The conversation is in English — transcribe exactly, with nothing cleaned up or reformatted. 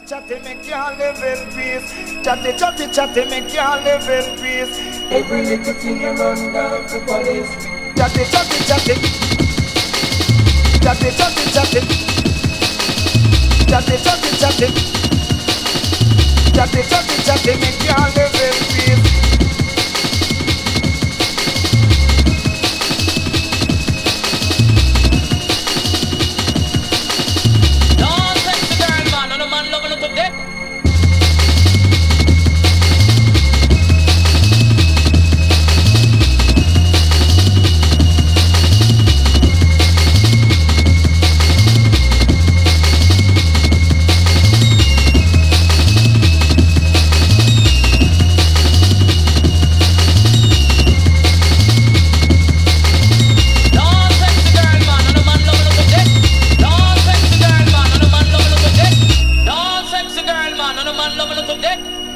chatty, me can't live in peace. Chatty, chatty, chatty, me can't live in peace. Every little thing you run down to police. Chatty, chatty, chatty. Chatty, chatty, chatty. Chatty, chatty, chatty. Chatty, chatty, chatty, me can't live in peace. Don't sexy girl, man, and a man loving it to death. Loving it to death.